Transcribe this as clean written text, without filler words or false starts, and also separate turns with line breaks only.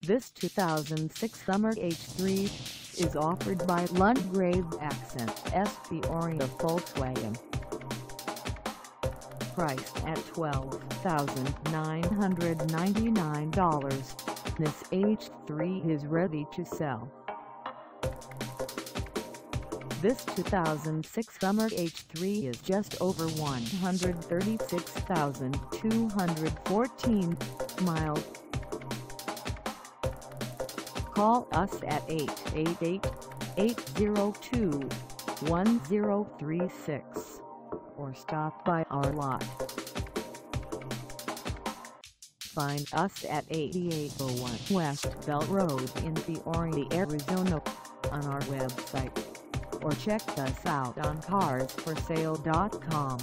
This 2006 Summer H3 is offered by Lunde Asst Peoria Volkswagen. Priced at $12,999, this H3 is ready to sell. This 2006 Summer H3 is just over 136,214 miles. Call us at 888-802-1036 or stop by our lot. Find us at 8801 West Bell Road in Peoria, Arizona on our website, or check us out on carsforsale.com.